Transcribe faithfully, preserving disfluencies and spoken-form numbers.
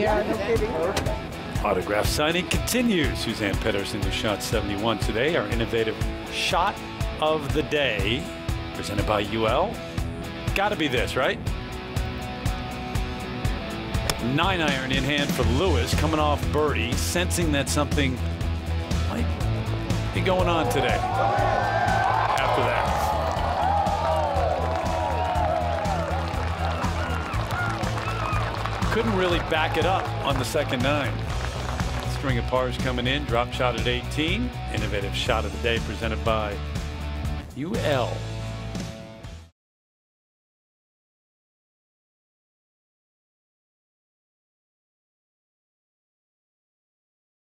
Yeah, no kidding. Autograph signing continues. Suzanne Pedersen who shot seventy-one today. Our innovative shot of the day, presented by U L. Gotta be this, right? Nine iron in hand for Lewis, coming off birdie, sensing that something might be going on today. After that. Couldn't really back it up on the second nine. String of pars coming in, drop shot at eighteen. Innovative shot of the day presented by U L.